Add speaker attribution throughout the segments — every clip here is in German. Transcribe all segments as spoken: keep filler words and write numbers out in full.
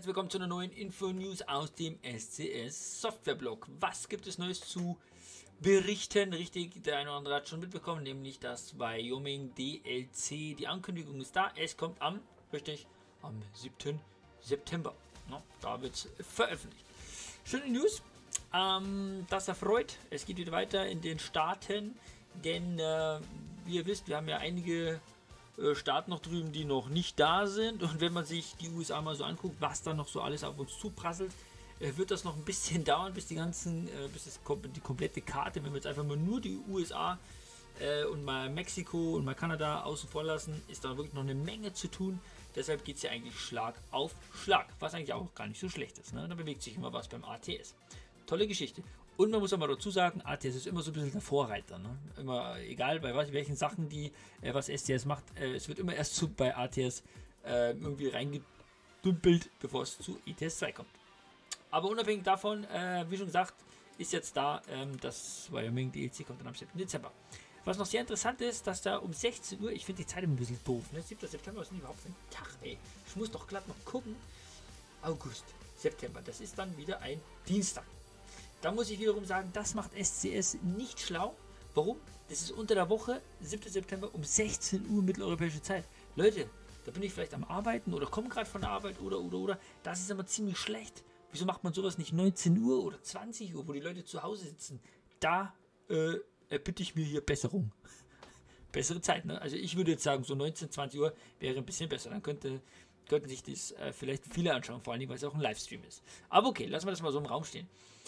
Speaker 1: herzlich willkommen zu einer neuen Info-News aus dem S C S Softwareblog. Was gibt es Neues zu berichten? Richtig, der eine oder andere hat schon mitbekommen, nämlich das Wyoming D L C. Die Ankündigung ist da, es kommt am, richtig, am siebten September. No, da wird es veröffentlicht. Schöne News, ähm, das erfreut. Es geht wieder weiter in den Staaten, denn äh, wie ihr wisst, wir haben ja einige Staaten noch drüben, die noch nicht da sind, und wenn man sich die U S A mal so anguckt, was da noch so alles auf uns zuprasselt, äh, wird das noch ein bisschen dauern, bis die ganzen, äh, bis das, die komplette Karte, wenn wir jetzt einfach mal nur die U S A äh, und mal Mexiko und mal Kanada außen vor lassen, ist da wirklich noch eine Menge zu tun. Deshalb geht es ja eigentlich Schlag auf Schlag, was eigentlich auch gar nicht so schlecht ist. Ne? Da bewegt sich immer was beim A T S. Tolle Geschichte. Und man muss aber dazu sagen, A T S ist immer so ein bisschen der Vorreiter. Ne? Immer, egal bei was, welchen Sachen, die äh, was S T S macht, äh, es wird immer erst zu, bei A T S äh, irgendwie reingedümpelt, bevor es zu I T S zwei kommt. Aber unabhängig davon, äh, wie schon gesagt, ist jetzt da, ähm, das Wyoming D L C kommt dann am siebten Dezember. Was noch sehr interessant ist, dass da um sechzehn Uhr, ich finde die Zeit immer ein bisschen doof, ne? siebten September ist nicht überhaupt für ein Tag, ey. Ich muss doch glatt noch gucken. August, September, das ist dann wieder ein Dienstag. Da muss ich wiederum sagen, das macht S C S nicht schlau. Warum? Das ist unter der Woche, siebten September um sechzehn Uhr mitteleuropäische Zeit. Leute, da bin ich vielleicht am Arbeiten oder komme gerade von der Arbeit oder oder oder. Das ist aber ziemlich schlecht. Wieso macht man sowas nicht neunzehn Uhr oder zwanzig Uhr, wo die Leute zu Hause sitzen? Da äh, erbitte ich mir hier Besserung. Bessere Zeit, ne? Also ich würde jetzt sagen, so neunzehn, zwanzig Uhr wäre ein bisschen besser. Dann könnte, könnten sich das äh, vielleicht viele anschauen, vor allem, weil es auch ein Livestream ist. Aber okay, lassen wir das mal so im Raum stehen.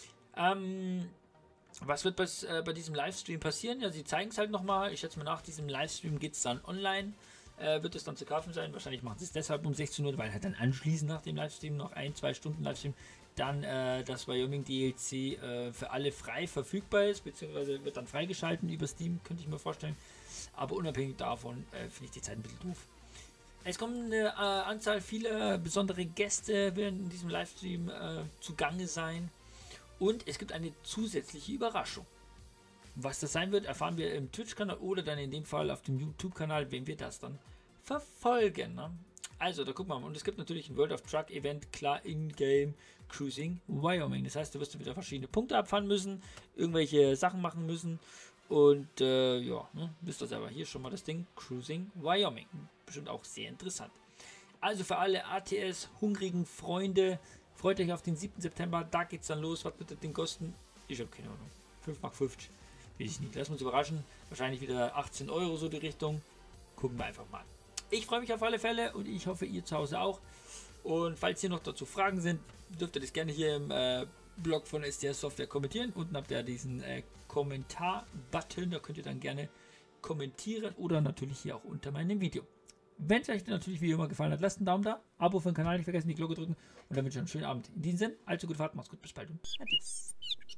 Speaker 1: Ähm, was wird bei, äh, bei diesem Livestream passieren? Ja, sie zeigen es halt nochmal. Ich schätze mal, nach diesem Livestream geht es dann online. Äh, wird es dann zu kaufen sein. Wahrscheinlich machen sie es deshalb um sechzehn Uhr, weil halt dann anschließend nach dem Livestream noch ein, zwei Stunden Livestream dann äh, das Wyoming D L C äh, für alle frei verfügbar ist, beziehungsweise wird dann freigeschalten über Steam, könnte ich mir vorstellen. Aber unabhängig davon äh, finde ich die Zeit ein bisschen doof. Es kommt eine äh, Anzahl vieler besondere Gäste, werden in diesem Livestream äh, zugange sein. Und es gibt eine zusätzliche Überraschung. Was das sein wird, erfahren wir im Twitch-Kanal oder dann in dem Fall auf dem YouTube-Kanal, wenn wir das dann verfolgen. Ne? Also, da gucken wir mal. Und es gibt natürlich ein World of Truck Event, klar, in-game Cruising Wyoming. Das heißt, du wirst wieder verschiedene Punkte abfahren müssen, irgendwelche Sachen machen müssen. Und äh, ja, ne, wisst ihr selber, hier schon mal das Ding, Cruising Wyoming. Bestimmt auch sehr interessant. Also für alle A T S-hungrigen Freunde, freut euch auf den siebten September, da geht es dann los. Was wird das Ding kosten? Ich habe keine Ahnung. fünf Mark fünfzig. Weiß ich nicht. Lassen wir uns überraschen. Wahrscheinlich wieder achtzehn Euro so die Richtung. Gucken wir einfach mal. Ich freue mich auf alle Fälle und ich hoffe, ihr zu Hause auch. Und falls hier noch dazu Fragen sind, dürft ihr das gerne hier im äh, Blog von S T S Software kommentieren. Unten habt ihr diesen äh, Kommentar-Button. Da könnt ihr dann gerne kommentieren oder natürlich hier auch unter meinem Video. Wenn es euch natürlich wie immer gefallen hat, lasst einen Daumen da, Abo für den Kanal nicht vergessen, die Glocke drücken und dann wünsche ich euch einen schönen Abend. In diesem Sinne, allzu gute Fahrt, macht's gut, bis bald und adios.